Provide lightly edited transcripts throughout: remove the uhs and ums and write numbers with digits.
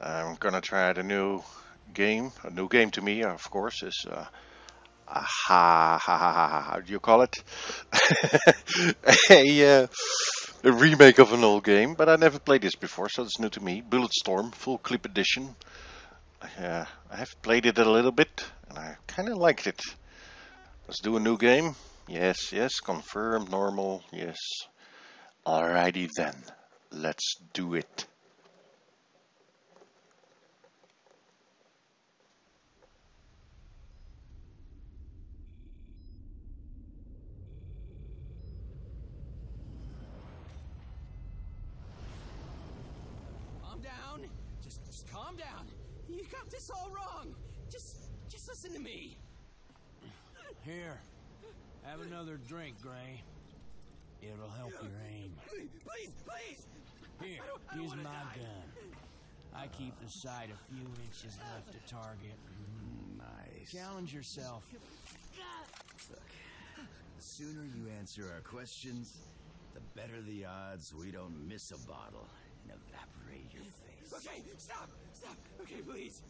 I'm gonna try the new game. A new game to me, of course, is how do you call it? a, uh, a remake of an old game, but I never played this before, so it's new to me. Bulletstorm, full clip edition. I have played it a little bit, and I kind of liked it. Let's do a new game. Yes, yes, confirm, normal, yes. Alrighty then, let's do it. Calm down. Just calm down. You got this all wrong. Just listen to me. Here, have another drink, Gray. It'll help your aim. Please. Here, I don't use wanna my die. gun. I keep the sight a few inches left to target. Nice. Challenge yourself. The sooner you answer our questions, the better the odds we don't miss a bottle and evaporate your face. Okay, stop. Okay, please.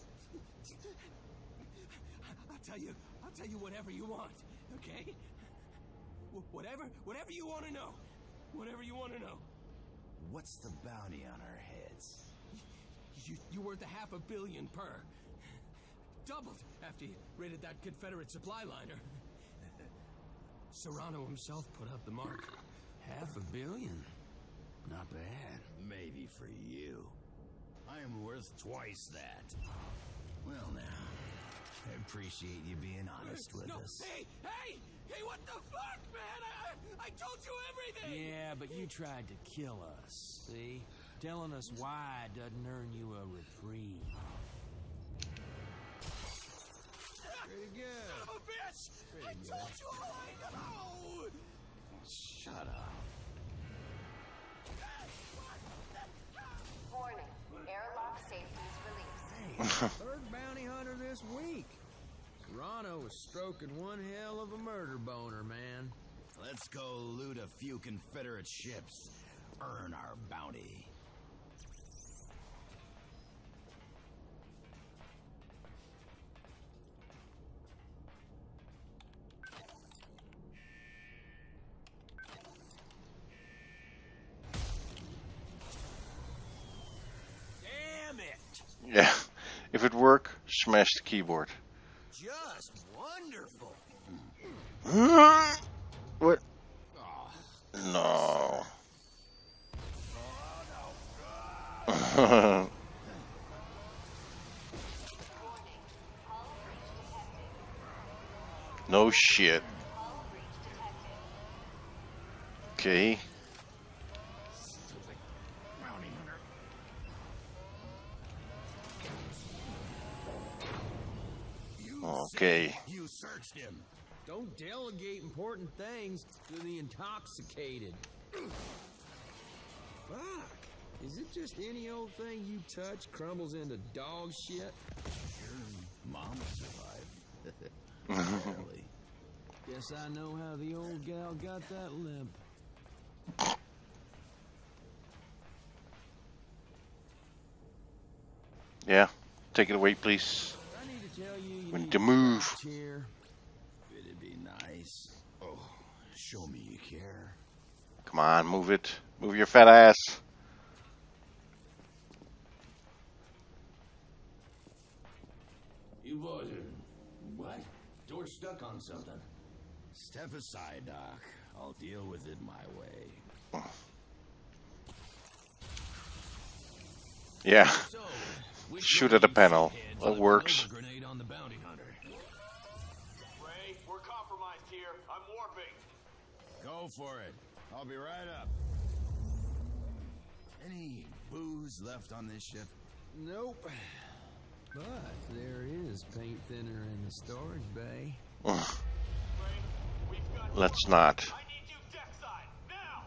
I'll tell you whatever you want. Okay? Whatever you want to know. Whatever you want to know. What's the bounty on our heads? You're worth $500 million per. Doubled after you raided that Confederate supply liner. Serrano himself put out the mark. $500 million. Not bad. Maybe for you. I am worth twice that. Well now, I appreciate you being honest with us. Hey, what the fuck, man? I told you everything! Yeah, but you tried to kill us, see? Telling us why doesn't earn you a reprieve. Pretty good. Son of a bitch! I told you all I know! Shut up. Warning, airlock safety is released. Third bounty hunter this week. Serrano was stroking one hell of a murder boner, man. Let's go loot a few Confederate ships. Earn our bounty. Damn it! Yeah, if it work, smash the keyboard. Just wonderful. What? No. No shit. Okay. Bounty hunter. Okay. You searched him. Don't delegate important things to the intoxicated. Fuck. Is it just any old thing you touch crumbles into dog shit? Mom survived. Barely. Guess I know how the old gal got that limp. Yeah. Take it away, please. I need to tell you, We need need to move. Here. It'd be nice. Oh, show me you care. Come on, move it. Move your fat ass. You boys are... What? Door stuck on something. Step aside, Doc. I'll deal with it my way. Yeah. So, which Shoot one at the of you panel. shitheads That left an works. overgrenade on the bounty hunter? Ray, we're compromised here. I'm warping. Go for it. I'll be right up. Any booze left on this ship? Nope. But there is paint thinner in the storage bay. Ray, we've got... Let's not. I need you deckside, now!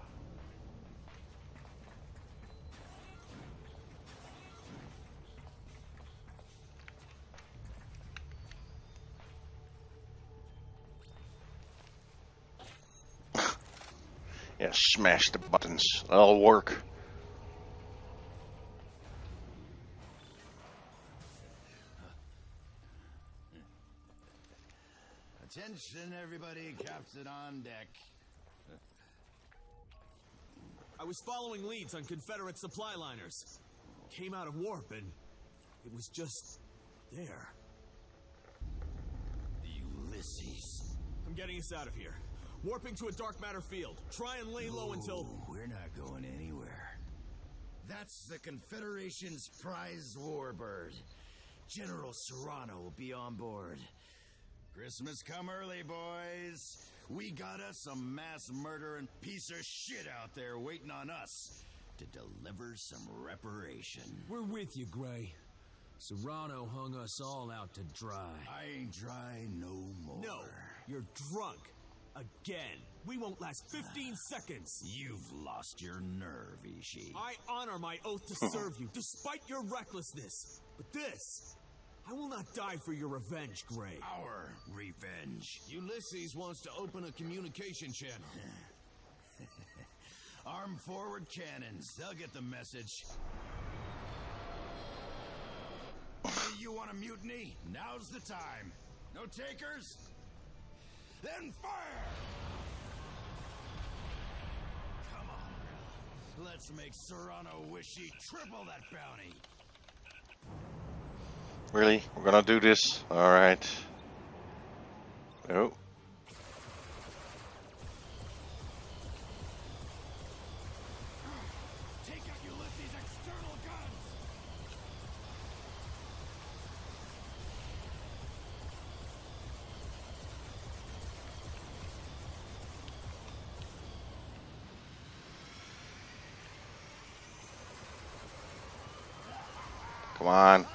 Yeah, smash the buttons. That'll work. Attention, everybody. Captain on deck. I was following leads on Confederate supply liners. Came out of warp and it was just there. Ulysses. I'm getting us out of here. Warping to a dark matter field. Try and lay low until... No, we're not going anywhere. That's the Confederation's prize warbird. General Serrano will be on board. Christmas come early, boys. We got us some mass murdering piece of shit out there waiting on us to deliver some reparation. We're with you, Gray. Serrano hung us all out to dry. I ain't dry no more. No, you're drunk. Again. We won't last 15 seconds. You've lost your nerve, Ishii. I honor my oath to serve you, despite your recklessness. But this... I will not die for your revenge, Gray. Our revenge. Ulysses wants to open a communication channel. Arm forward cannons. They'll get the message. You want a mutiny? Now's the time. No takers? Then fire! Come on, Rel. Let's make Serrano wish he tripled that bounty. Really? We're gonna do this? Alright. Oh. Take out Ulysses' external guns! Come on.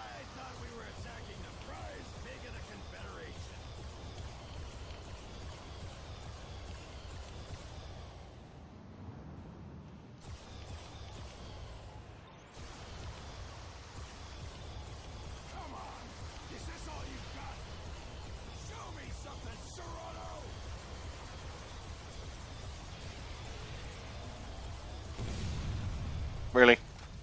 Really?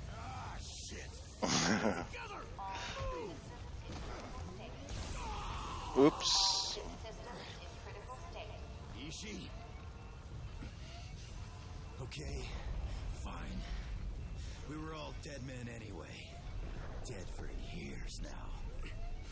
Oops. Ishii? Okay, fine. We were all dead men anyway. Dead for years now.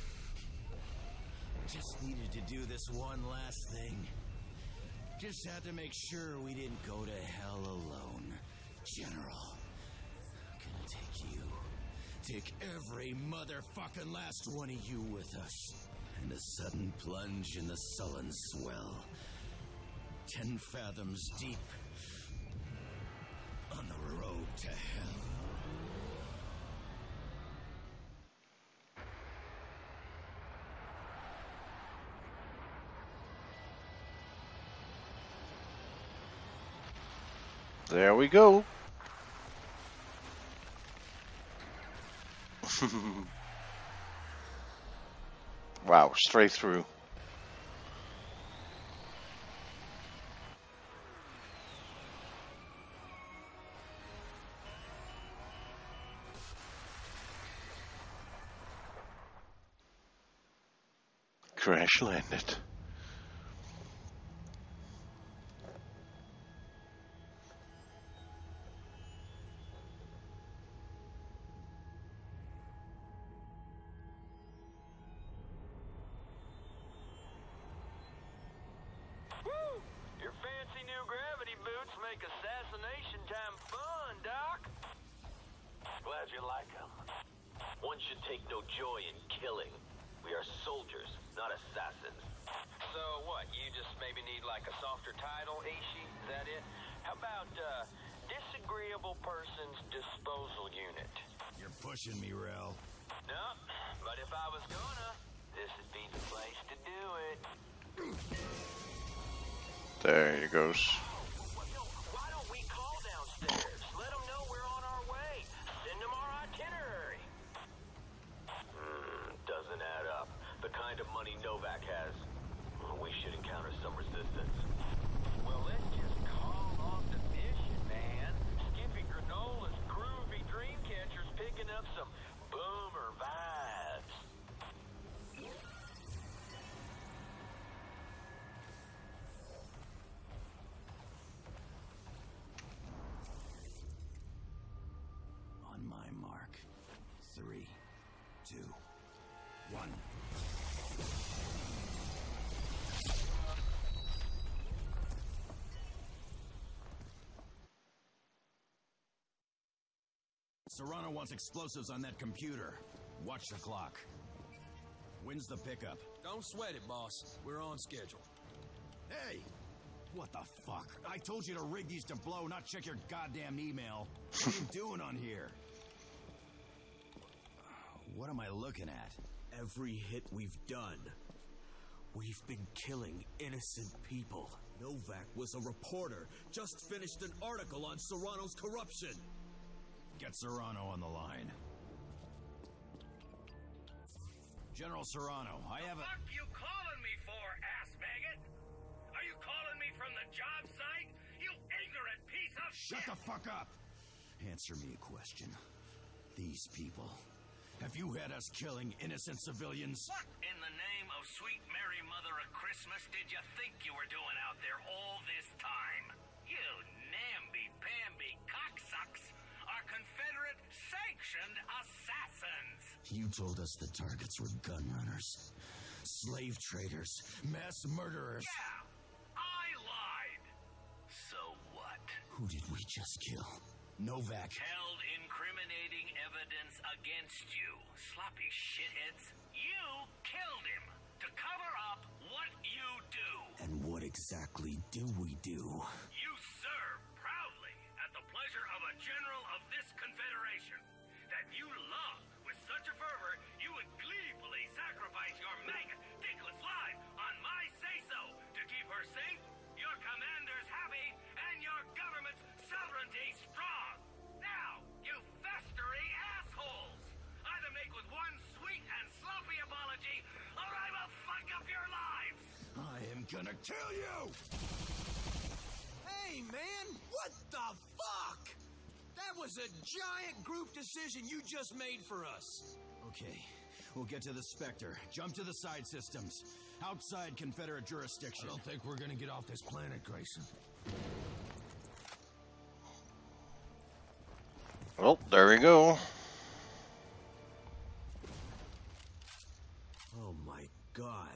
Just needed to do this one last thing. Just had to make sure we didn't go to hell alone. General, I'm gonna take you. Take every motherfucking last one of you with us. And a sudden plunge in the sullen swell. 10 fathoms deep. On the road to hell. There we go. Wow, straight through. Crash landed. Glad you like them. One should take no joy in killing. We are soldiers, not assassins. So what, you just maybe need like a softer title, Ishii? Is that it? How about, Disagreeable Persons Disposal Unit? You're pushing me, Rel. No, but if I was gonna, this would be the place to do it. There he goes. Why don't we call downstairs? Let them know we're on our way. Send them our itinerary. Doesn't add up. The kind of money Novak has. We should encounter some resistance. Well, let's just call off the mission, man. Skippy Granola's groovy Dreamcatcher's picking up some boomer vibes. Serrano wants explosives on that computer. Watch the clock. When's the pickup? Don't sweat it, boss. We're on schedule. Hey! What the fuck? I told you to rig these to blow, not check your goddamn email. What are you doing on here? What am I looking at? Every hit we've done, we've been killing innocent people. Novak was a reporter, just finished an article on Serrano's corruption. Get Serrano on the line. General Serrano, I have a... What you calling me for, ass maggot? Are you calling me from the job site? You ignorant piece of Shut the fuck up! Answer me a question. These people... Have you had us killing innocent civilians? What in the name of sweet Mary Mother of Christmas did you think you were doing out there all this time? You namby-pamby cocksucks are Confederate sanctioned assassins! You told us the targets were gun runners, slave traders, mass murderers. Yeah, I lied. So what? Who did we just kill? Novak. Held incriminating evidence against you, sloppy shitheads. You killed him to cover up what you do. And what exactly do we do? You serve proudly at the pleasure of a general of this confederation that you love with such a fervor you would gleefully sacrifice your maggot dickless life on my say-so to keep her safe, your commanders happy, and your government's sovereignty strong. Now, you festering assholes! Either make with one sweet and sloppy apology, or I will fuck up your lives! I am gonna kill you! Hey, man! What the fuck? That was a giant group decision you just made for us. Okay, we'll get to the Spectre. Jump to the side systems. Outside Confederate jurisdiction. I don't think we're gonna get off this planet, Grayson. Well, there we go. Oh my god.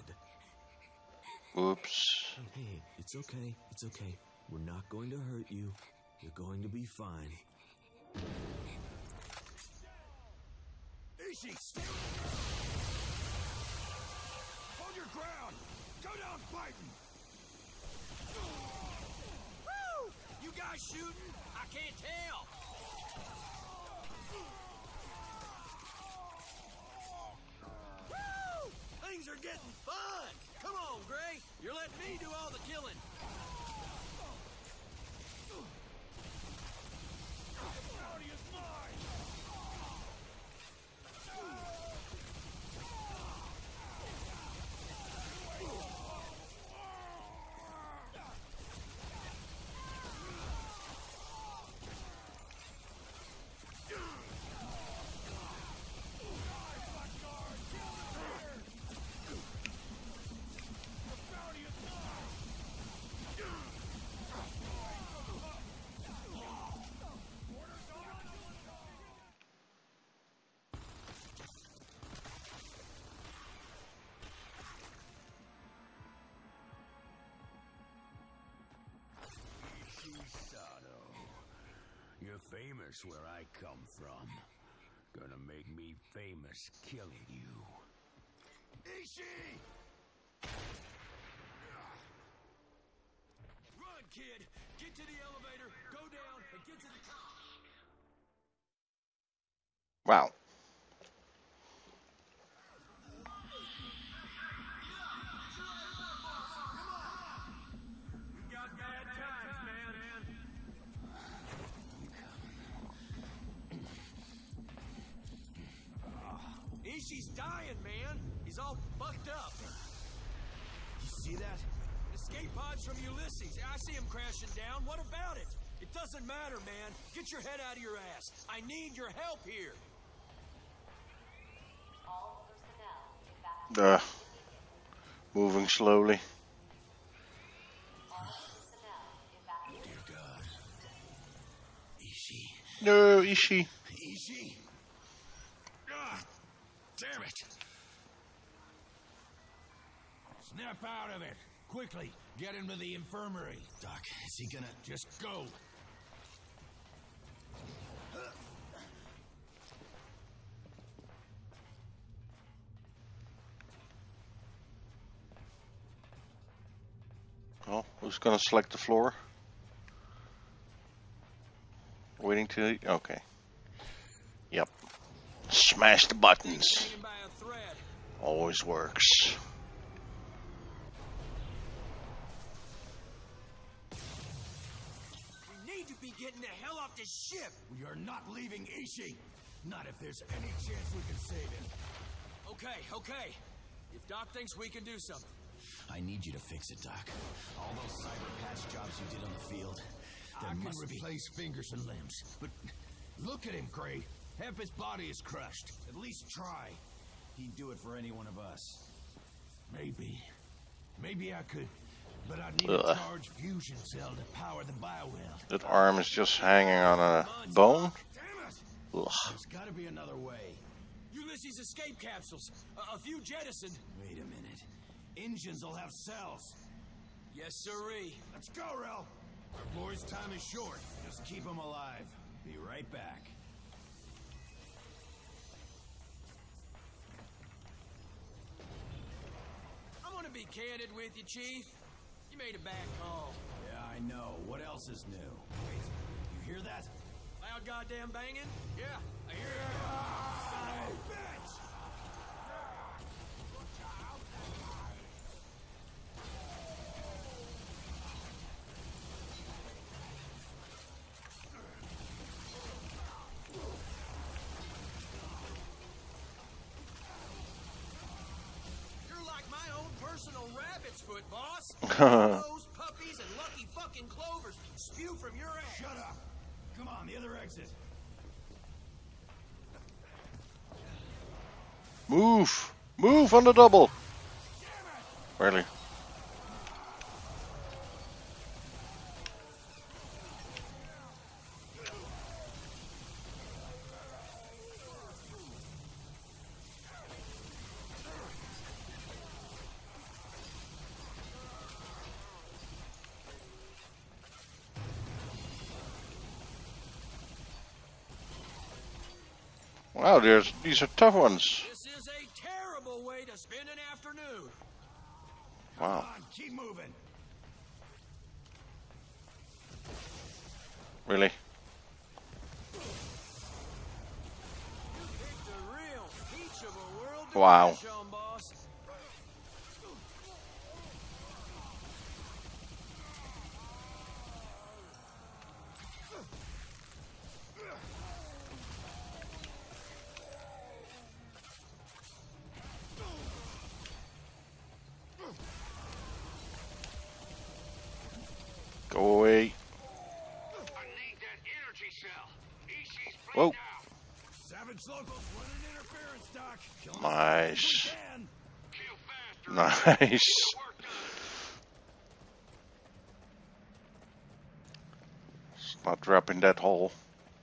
Oops. Hey, it's okay. It's okay. We're not going to hurt you. You're going to be fine. Ishi, stay hold your ground! Go down fighting! Woo! You guys shooting? I can't tell. Woo! Things are getting fun. Come on, Gray. You're letting me do all the killing. You're famous where I come from. Gonna make me famous killing you. Ishi! Run, kid. Get to the elevator, go down, and get to the top. Wow. You got bad times, man. Ishi's dying, man. He's all fucked up. You see that? Escape pods from Ulysses. I see him crashing down. What about it? It doesn't matter, man. Get your head out of your ass. I need your help here. All personnel evacuate. Moving slowly. All personnel evacuate. Dear God. Ishi. No, Ishi. Ishi. Ah, damn it. Snap out of it. Quickly, get him to the infirmary. Doc, is he gonna just go? Who's gonna select the floor? Waiting to... Okay. Yep. Smash the buttons. Hanging by a thread. Always works. We need to be getting the hell off this ship. We are not leaving Ishi. Not if there's any chance we can save him. Okay. If Doc thinks we can do something. I need you to fix it, Doc. All those cyber patch jobs you did on the field. I can replace fingers and limbs, but look at him, Gray. Half his body is crushed. At least try. He'd do it for any one of us. Maybe I could, but I'd need a charged fusion cell to power the biowell. That arm is just hanging on a bone. Damn it! Ugh. There's gotta be another way. Ulysses escape capsules. A few jettisoned. Wait a minute. Engines will have cells. Yes, sirree. Let's go, Rel. Boys, time is short. Just keep him alive. Be right back. I'm gonna be candid with you, Chief. You made a bad call. Yeah, I know. What else is new? Wait, you hear that? Loud goddamn banging? Yeah, I hear it. Son of a bitch! You're like my own personal rabbit's foot, boss. Those puppies and lucky fucking clovers spew from your ass. Shut up! Come on, the other exit. Move! Move on the double! Really? Wow, these are tough ones. This is a terrible way to spend an afternoon. Wow. Come on, keep moving. Really? You picked a real peach of a world to Wow. crash on, boss. Go away. I need that energy cell. Ishi's free Whoa. now. Savage locals running interference, Doc. Kill us Nice. if we can. Kill faster. Nice. Work done. It's not dropping that hole.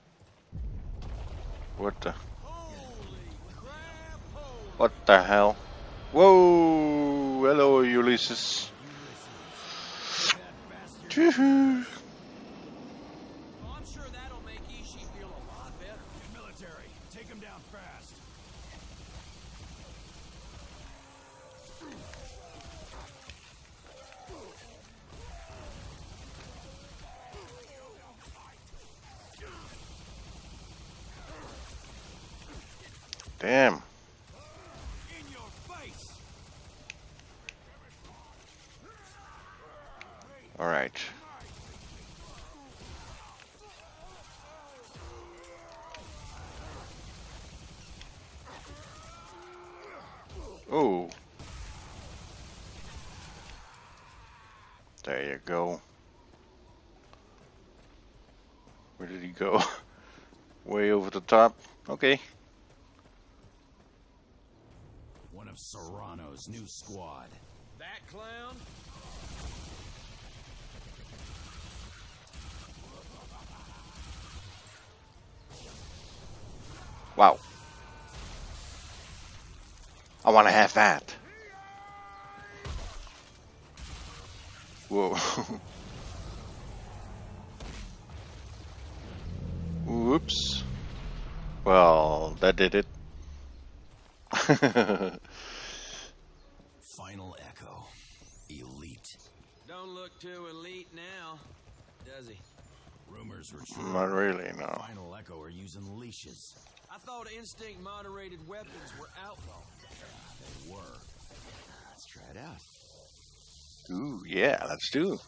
What the? Holy crap, holy. What the hell? Whoa! Hello, Ulysses. Choo-hoo. Oh, I'm sure that'll make Ishii feel a lot better. Military, take him down fast. Damn. In your face. All right. Oh. There you go. Where did he go? Way over the top. Okay. One of Serrano's new squad. That clown? Wow. I want to have that. Whoa. Whoops. Well, that did it. Final Echo. Elite. Don't don't look too elite now, does he? Rumors are true. Not really, no. Final Echo are using leashes. I thought instinct-moderated weapons were outlawed. They were. Let's try it out. Ooh, yeah, let's do.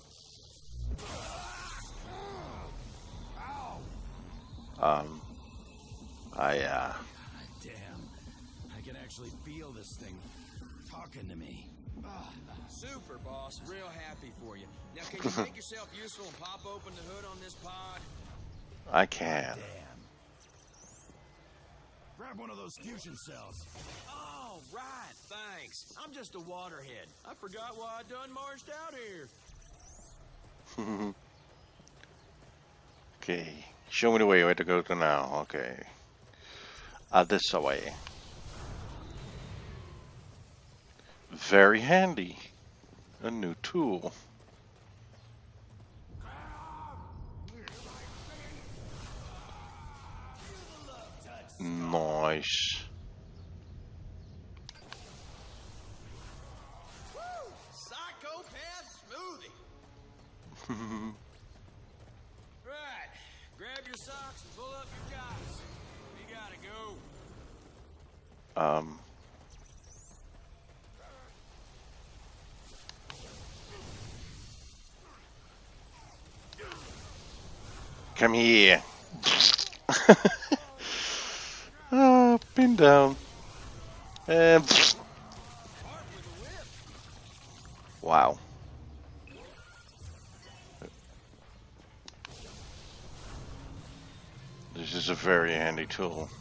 Damn. I can actually feel this thing talking to me. Super, boss. Real happy for you. Now, can you make yourself useful and pop open the hood on this pod? I can. Damn. Grab one of those fusion cells. Oh, right. Thanks. I'm just a waterhead. I forgot why I done marched out here. Okay, show me the way where to go to now. Okay. This way. Very handy. A new tool. Nice. Psychopath smoothie. Right. Grab your socks and pull up your jocks. We gotta go. Come here. Pin down. Wow. This is a very handy tool.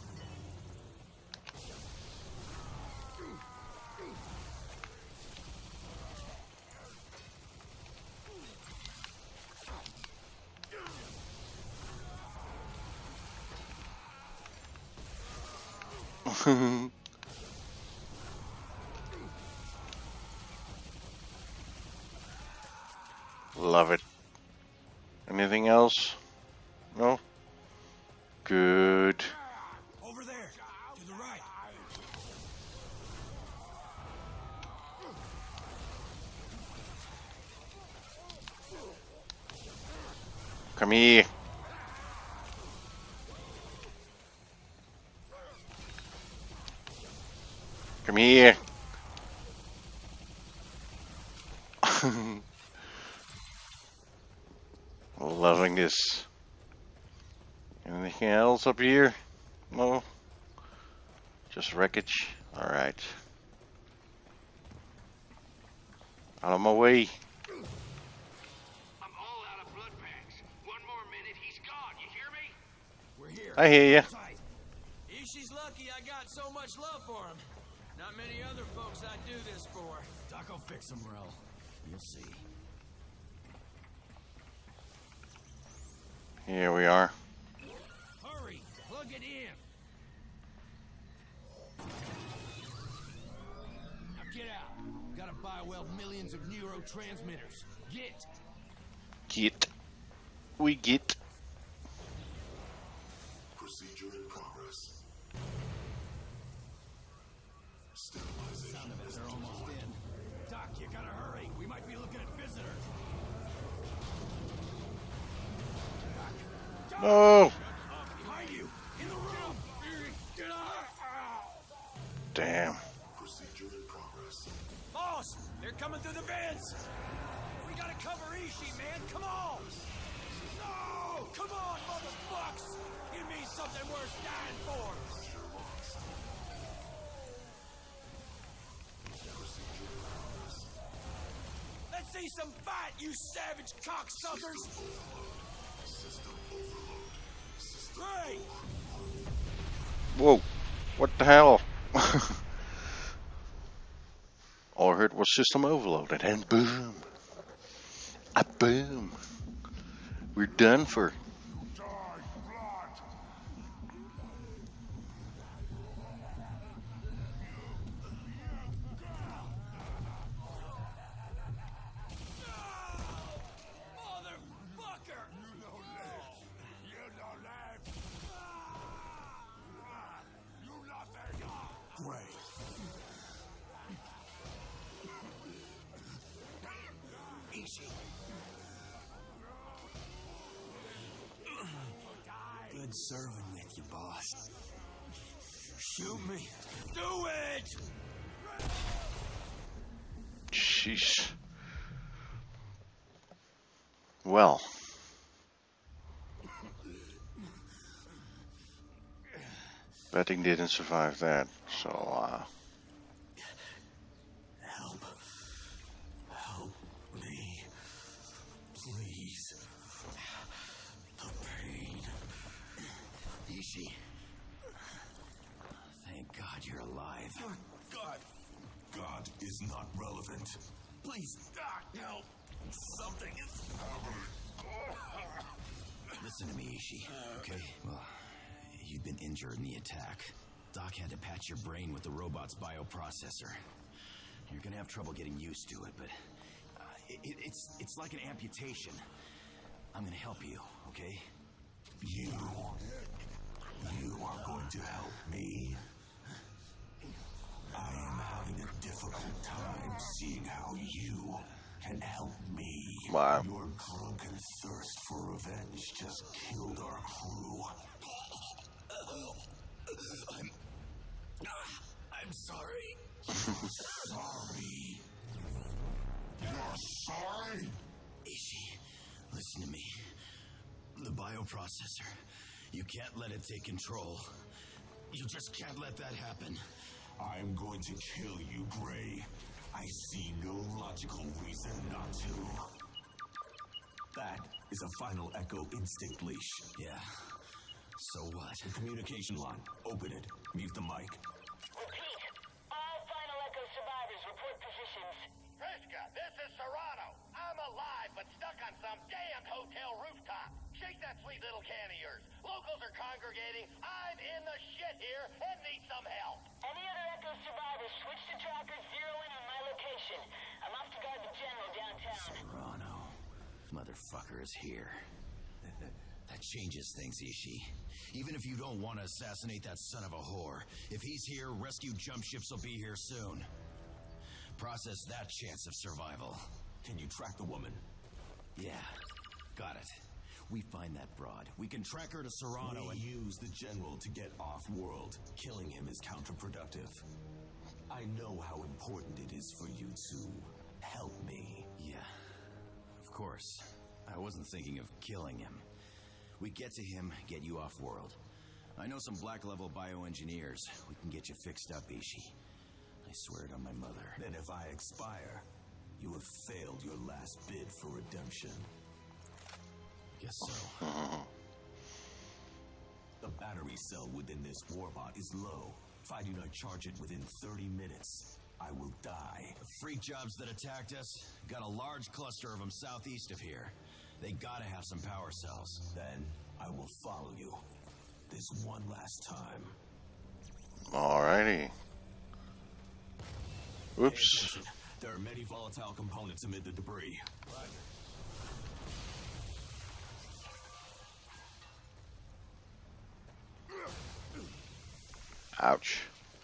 Love it. Anything else? No? Good. Over there, to the right. Come here. Come here. Loving this. Anything else up here? No? Just wreckage? Alright. Out of my way. I'm all out of blood bags. One more minute, he's gone. You hear me? We're here. I hear ya. Tight. Ishi's lucky I got so much love for him. Not many other folks I'd do this for. Doc will fix him, Rel. You'll see. Here we are. Hurry, plug it in. Now get out. Gotta buy well millions of neurotransmitters. Get. Get. We get. Procedure in progress. Sound of it, they're almost in. Doc, you gotta hurry. We might be looking at visitors. No! Behind you, in the room. Get out. Damn. Procedure in progress. Boss, they're coming through the vents. We gotta cover Ishi, man. Come on. No! Come on, motherfucks. Give me something worth dying for. Let's see some fight, you savage cocksuckers. Hey! Whoa. What the hell? All I heard was system overloaded and boom. A boom. We're done for. Motherfucker! Great. Ishi, enjoyed serving with you, boss. Shoot me. Do it! Sheesh. Well. Betting didn't survive that, so Help me, please. The pain. Ishii. Thank God you're alive. God is not relevant. Please, no. Something is Listen to me, Ishii, okay? Well, you've been injured in the attack. Doc had to patch your brain with the robot's bioprocessor. You're gonna have trouble getting used to it, but it's like an amputation. I'm gonna help you, okay? You are going to help me. I am having a difficult time seeing how you can help me. wow. Your drunken thirst for revenge just killed our crew. I'm sorry. Sorry. You're sorry? Ishii, listen to me. The bioprocessor. You can't let it take control. You just can't let that happen. I'm going to kill you, Gray. I see no logical reason not to. That is a final Echo instinct leash. Yeah. So what? The communication line. Open it. Mute the mic. Repeat. All Final Echo survivors report positions. Friska, this is Serrano. I'm alive, but stuck on some damn hotel rooftop. Shake that sweet little can of yours. Locals are congregating. I'm in the shit here and need some help. Any other Echo survivors, switch to trackers, zero in on my location. I'm off to guard the general downtown. Serrano. Motherfucker is here. That changes things, Ishii. Even if you don't want to assassinate that son of a whore, if he's here, rescue jump ships will be here soon. Process that chance of survival. Can you track the woman? Yeah, got it. We find that broad. We can track her to Serrano We and... use the general to get off-world. Killing him is counterproductive. I know how important it is for you to help me. Yeah, of course. I wasn't thinking of killing him. We get to him, get you off-world. I know some black-level bioengineers. We can get you fixed up, Ishii. I swear it on my mother. Then if I expire, you have failed your last bid for redemption. Guess so. The battery cell within this warbot is low. If I do not charge it within 30 minutes, I will die. The freak jobs that attacked us got a large cluster of them southeast of here. They gotta have some power cells. Then I will follow you. This one last time. Alrighty. Pay Oops. attention. There are many volatile components amid the debris. Ouch.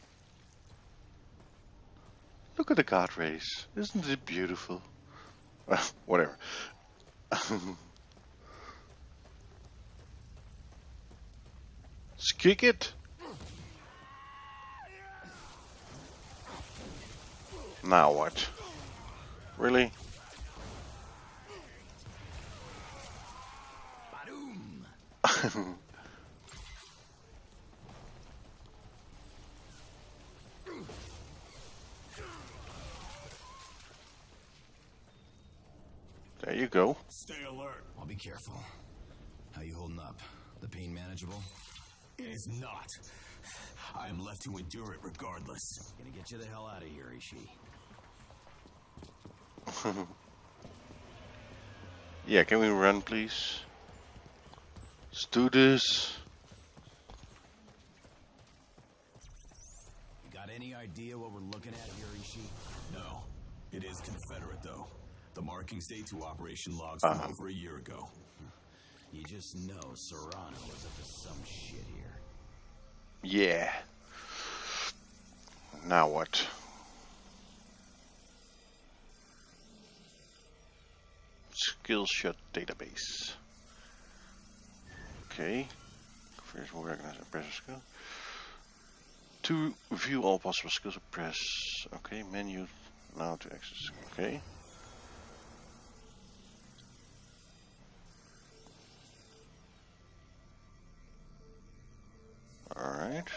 Look at the god rays. Isn't it beautiful? Well, whatever. Let's kick it. Now what? Really? There you go. Stay alert. I'll be careful. How you holding up? The pain manageable? It is not. I am left to endure it regardless. Gonna get you the hell out of here, Ishii. Yeah, can we run, please? Let's do this. You got any idea what we're looking at here, Ishii? No. It is Confederate, though. The markings date to operation logs from over a year ago. You just know Serrano is up to some shit here. Yeah. Now what? Skill shot database. Okay. First, we'll recognize and press a skill. To view all possible skills, press. Okay, menu now to access. Okay. Alright.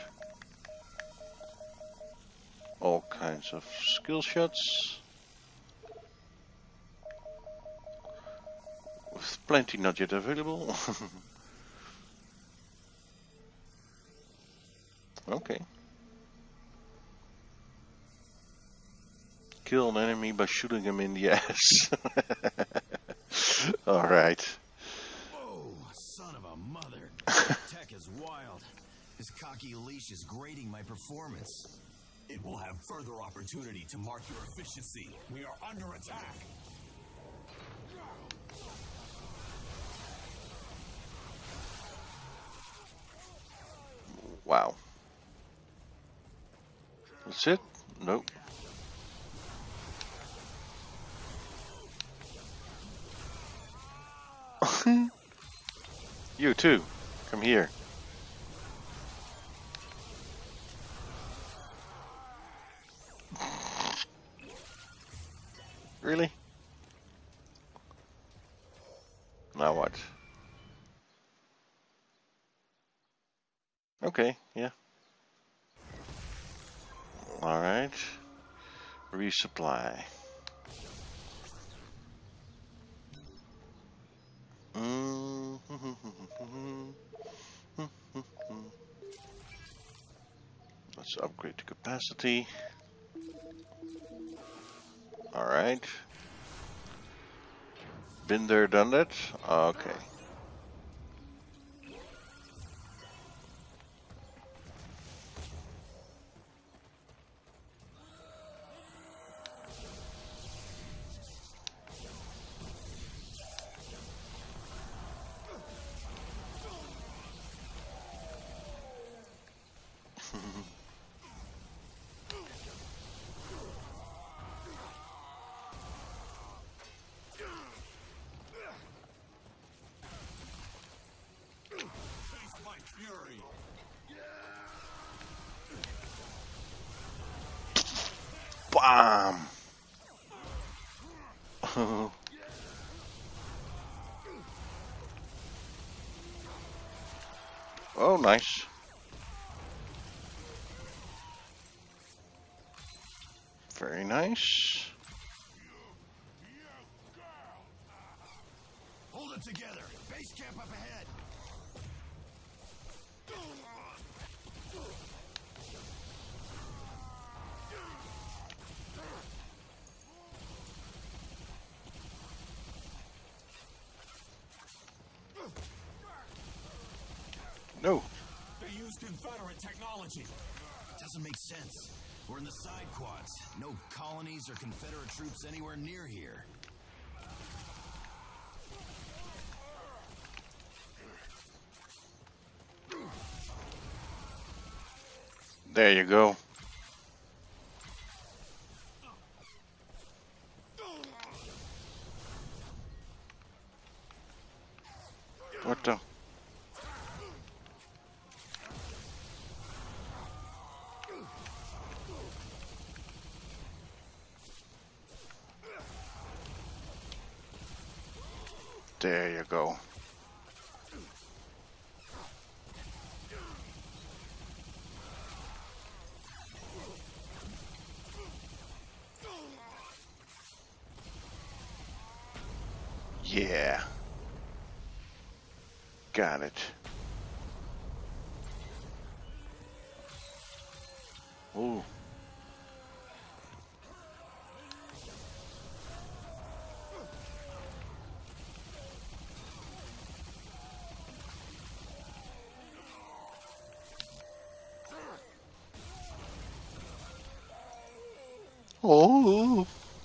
All kinds of skill shots. With plenty not yet available. Okay. Kill an enemy by shooting him in the ass. Alright. Oh, son of a mother. Tech is wild. His cocky leash is grading my performance. It will have further opportunity to mark your efficiency. We are under attack. Wow. That's it? Nope. You too. Come here. Really? Now what? Okay, yeah. Alright. Resupply. Let's upgrade the capacity. Alright. Been there, done that? Okay. Bam! Oh, nice. Very nice. Hold it together. Base camp up ahead. No. They use Confederate technology. Doesn't make sense. We're in the side quads. No colonies or Confederate troops anywhere near here. There you go. What the? There you go. Yeah. Got it. Ooh. Oh.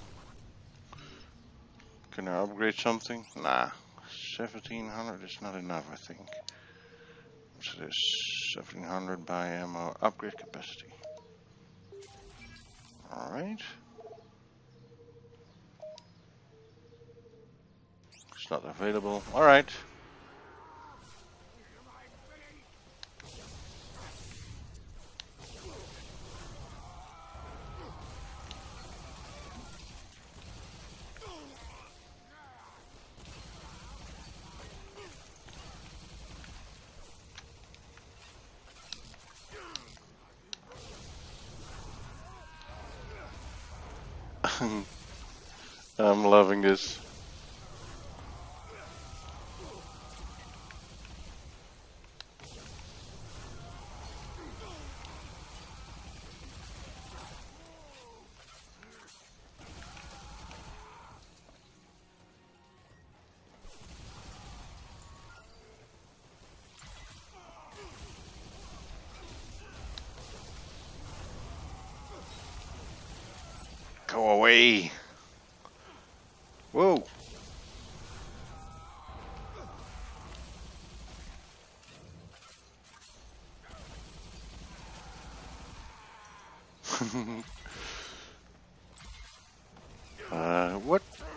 Can I upgrade something? Nah. 1700 is not enough, I think. What's this? 1700 by ammo. Upgrade capacity. Alright. It's not available. Alright. I'm loving this. Go away. Whoa. What?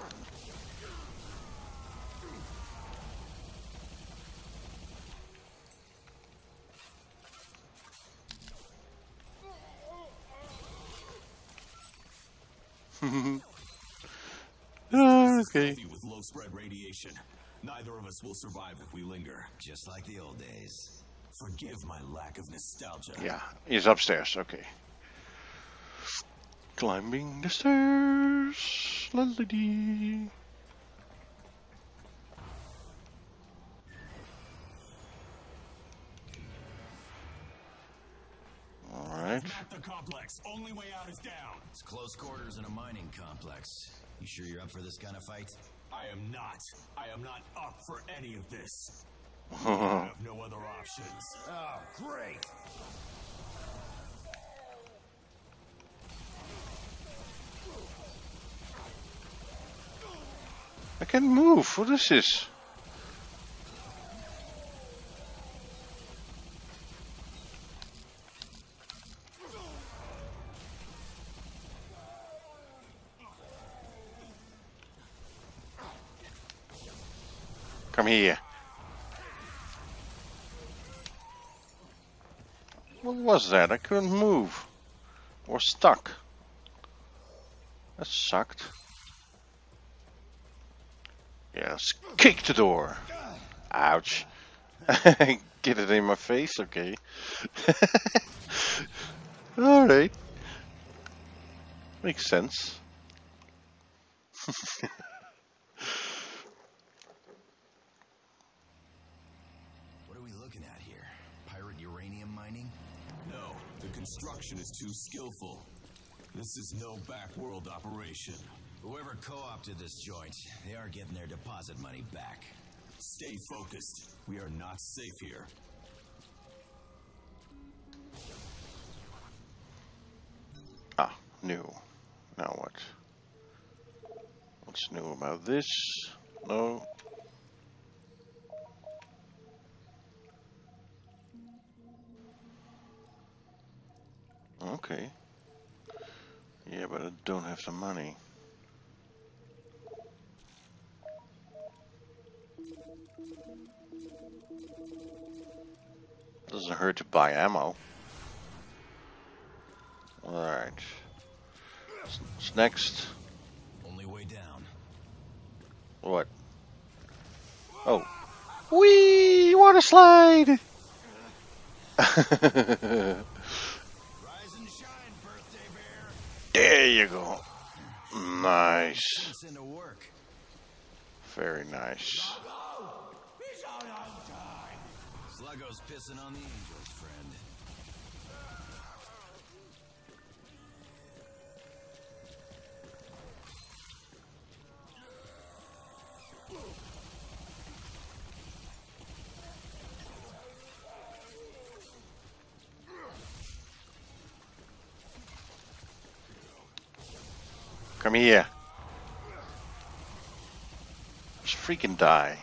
Okay. With low spread radiation. Neither of us will survive if we linger. Just like the old days. Forgive my lack of nostalgia. Yeah, he's upstairs. Okay. Climbing the stairs. La-la-dee. Alright. Not the complex. Only way out is down. It's close quarters in a mining complex. You sure you're up for this kind of fight? I am not. I am not up for any of this. I have no other options. Oh, great. I can move. What is this? Come here. What was that? I couldn't move. Or stuck. That sucked. Yes, kick the door. Ouch. Get it in my face, okay. Alright. Makes sense. What are we looking at here? Pirate uranium mining? No, the construction is too skillful. This is no backworld operation. Whoever co-opted this joint, they are getting their deposit money back. Stay focused. We are not safe here. Ah, new. Now what? What's new about this? No. Okay. Yeah, but I don't have the money. Doesn't hurt to buy ammo. Alright. What's next? Only way down. What? Oh. Whee! Water slide! Rise and shine, birthday bear. There you go. Nice. It's into work. Very nice. Sluggo's pissing on the angels, friend. Come here. Just freaking die.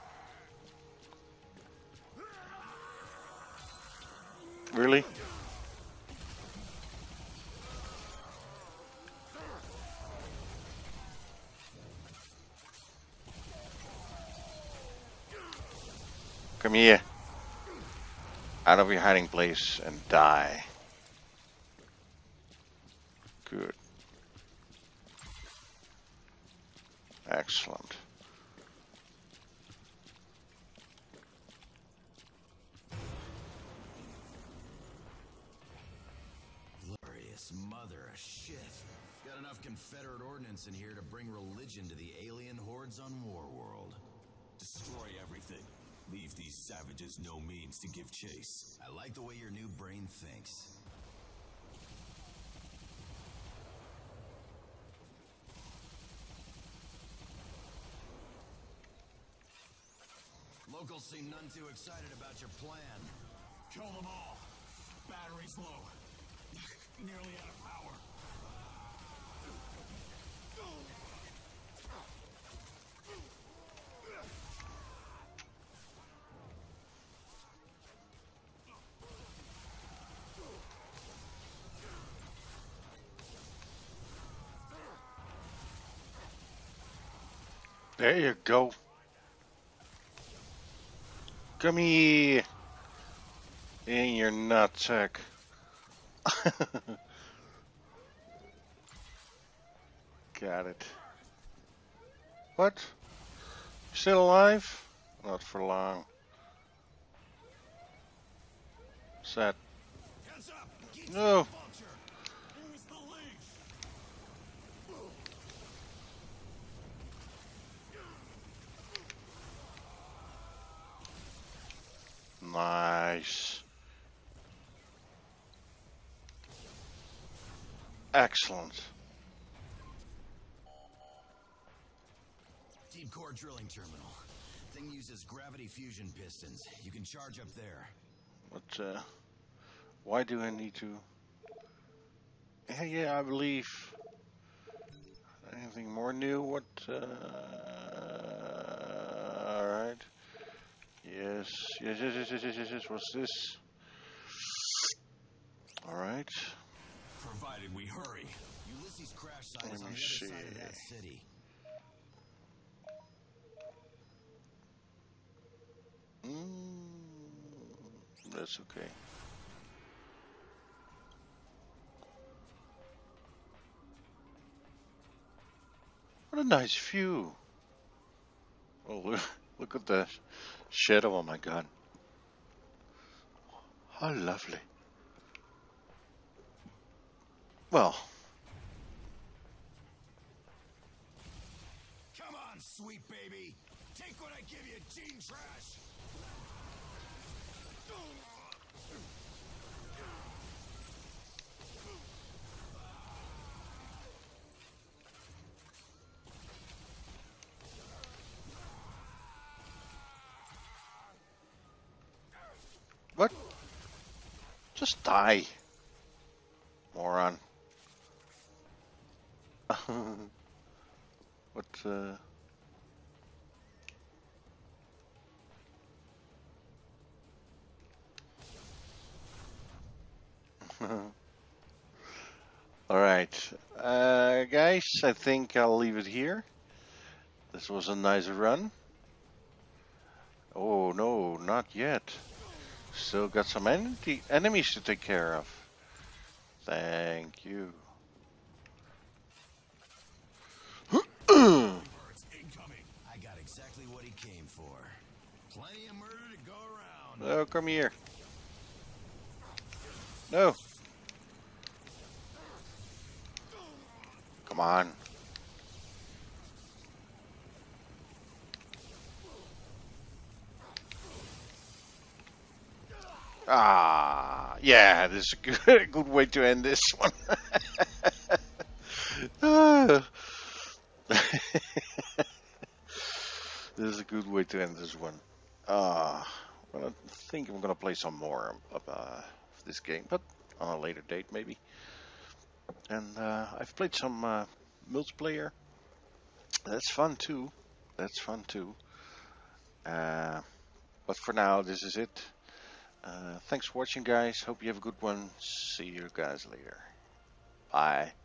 Really? Come here. Out of your hiding place and die. Good. Excellent. Glorious mother of shit. Got enough Confederate ordnance in here to bring religion to the alien hordes on Warworld. Destroy everything. Leave these savages no means to give chase. I like the way your new brain thinks. Locals seem none too excited about your plan. Kill them all. Battery's low. Nearly out of power. There you go. Come here. In your nutsack. Got it. What? You still alive? Not for long. Sad. No. Nice. Excellent. Deep core drilling terminal. Thing uses gravity fusion pistons. You can charge up there. But why do I need to? Yeah, I believe. Anything more new? What? All right. Yes. What's this? All right. Provided we hurry. Ulysses crash site Let is on me the see. other side of that city. That's okay. What a nice view. Oh, look at the shadow on my gun. How lovely. Well, Come on, sweet baby. Take what I give you, gene trash. what? Just die. Moron. What, Alright, guys, I think I'll leave it here. This was a nice run. Oh no, not yet. Still got some enemies to take care of. Thank you. I got exactly what he came for. Plenty of murder to go around. Oh, come here. No. Come on. Ah, yeah, this is a good, good way to end this one. Ah. This is a good way to end this one. Well, I think I'm gonna play some more of this game, but on a later date maybe. And I've played some multiplayer. That's fun too. That's fun too. But for now, this is it. Thanks for watching, guys. Hope you have a good one. See you guys later. Bye.